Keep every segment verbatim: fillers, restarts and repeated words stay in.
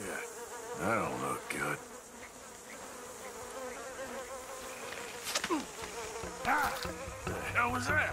Shit, that don't look good. Ah! The hell was that?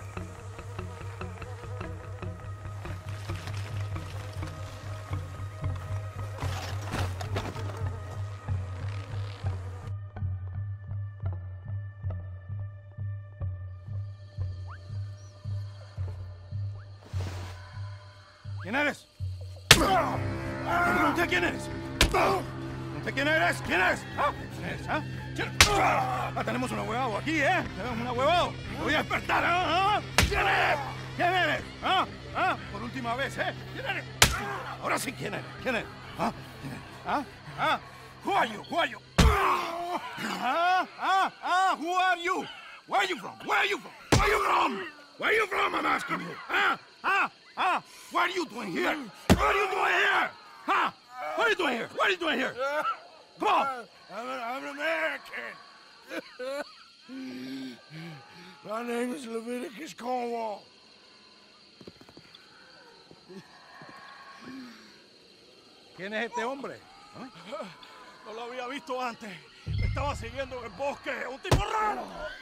¿Quién eres? Pregunté quién eres. Pregunté quién eres. ¿Quién eres? ¿Ah? ¿Quién eres? ¿Ah? ¿Quién? Ah, tenemos un ahuevado aquí, ¿eh? Tenemos un ahuevado. Te voy a despertar, ¿ah? ¿Ah? ¿Quién eres? ¿Quién eres? ¿Ah? ¿Ah? Por última vez, ¿eh? ¿Quién eres? Ahora sí, ¿quién eres? ¿Quién eres? ¿Ah? ¿Quién eres? ¿Ah? ¿Ah? Who are you? Who are you? ¿Ah? ¿Ah? ¿Ah? Who are you? Where are you from? Where are you from? Where are you from? Where are you from? I'm asking you. ¿Ah? ¿Ah? Huh? What are you doing here? What are you doing here? Huh? What are you doing here? What are you doing here? Come on! I'm an, I'm an American. My name is Leviticus Cornwall. ¿Quién es este hombre? ¿Ah? No lo había visto antes. Me estaba siguiendo en el bosque. ¡Un tipo raro!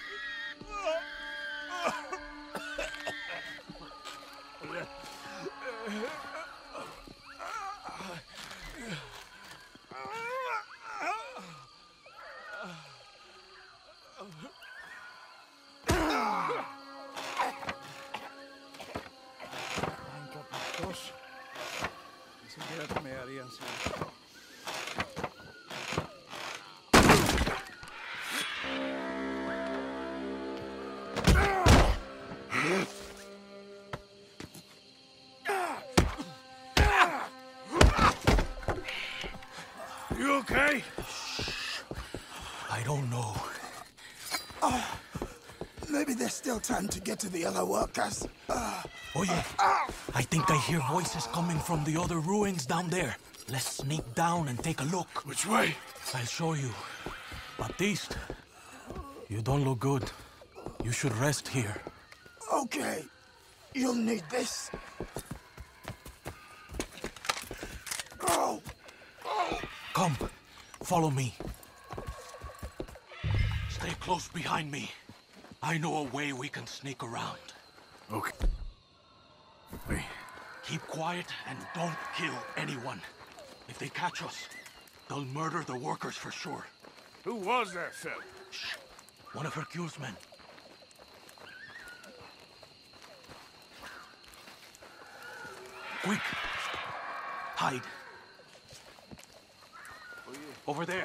Ni siquiera me harían sentir. You okay? I don't know. Uh, maybe there's still time to get to the other workers. Uh, Oye, uh, I think I hear voices coming from the other ruins down there. Let's sneak down and take a look. Which way? I'll show you. Baptiste, you don't look good. You should rest here. Okay. You'll need this. Go! Go! Come, follow me. Stay close behind me. I know a way we can sneak around. Okay. Wait. Keep quiet and don't kill anyone. If they catch us, they'll murder the workers for sure. Who was that fella? Shh. One of Hercule's men. Quick! Hide. Over there.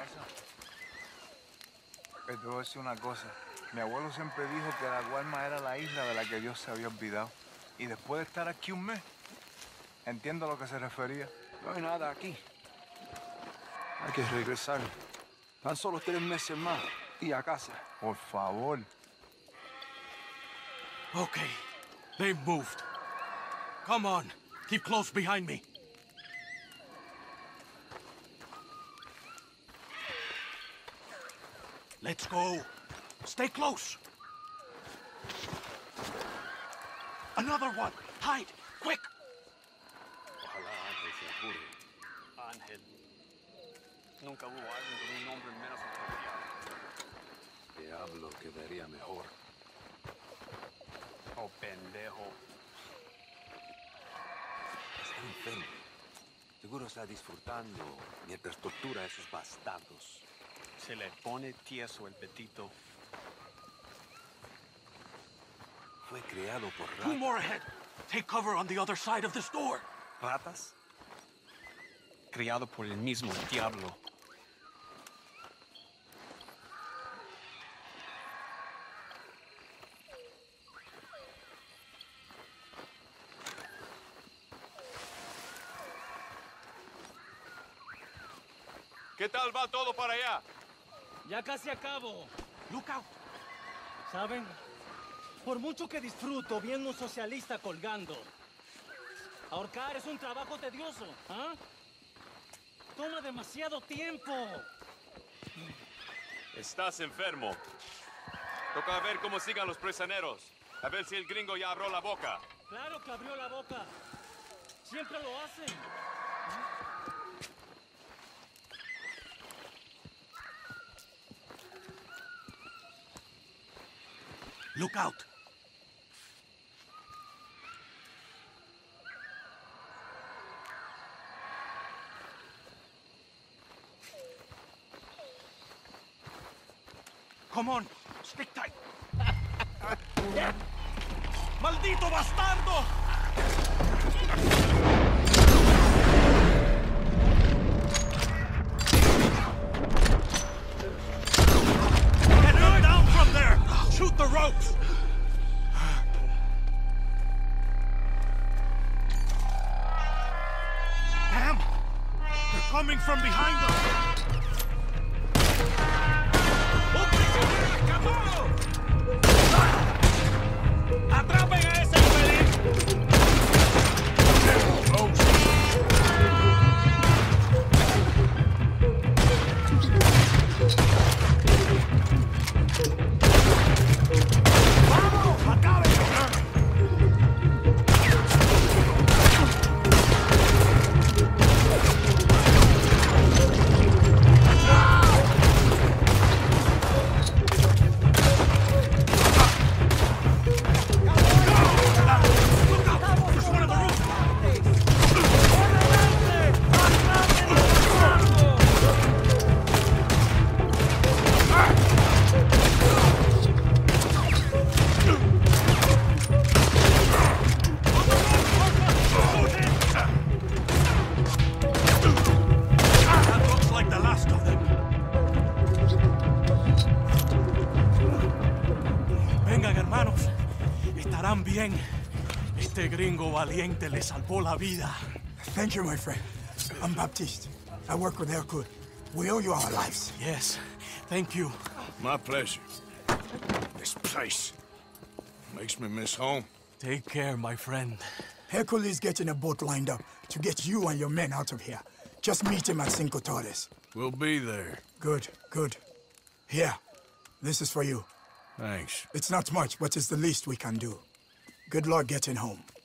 Te voy a decir una cosa. Mi abuelo siempre dijo que la Guarma era la isla de la que Dios se había olvidado. Y después de estar aquí un mes, entiendo a lo que se refería. No hay nada aquí. Hay que regresar. Tan solo tres meses más y a casa. Por favor. Okay. They've moved. Come on. Keep close behind me. Let's go. Stay close. Another one. Hide. Quick. Ojalá Ángel se apure. Ángel. Nunca hubo alguien con un nombre menos apropiado. Diablo quedaría mejor. Oh, pendejo. Está enfermo. Seguro está disfrutando mientras tortura a esos bastardos. Se le pone tieso el petito. Fue creado por Two ratas. more ahead. Take cover on the other side of this door. ¿Ratas? Criado por el mismo diablo. ¿Qué tal va todo para allá? Ya casi acabo. Look out. ¿Saben? Por mucho que disfruto viendo un socialista colgando, ahorcar es un trabajo tedioso, ¿ah? Toma demasiado tiempo. Estás enfermo. Toca ver cómo sigan los prisioneros. A ver si el gringo ya abrió la boca. Claro que abrió la boca. Siempre lo hacen. Look out. Come on, stick tight. ¡Maldito bastardo! Get them down from there! Shoot the ropes! Damn! They're coming from behind us! ¡Atrapen a ese infeliz! ¡Vamos! ¡Acaben! Bien. Este gringo valiente le salvó la vida. Thank you, my friend. I'm Baptiste. I work with Hercule. We owe you our lives. Yes, thank you. My pleasure. This place makes me miss home. Take care, my friend. Hercule is getting a boat lined up to get you and your men out of here. Just meet him at Cinco Torres. We'll be there. Good, good. Here, this is for you. Thanks. It's not much, but it's the least we can do. Good luck getting home.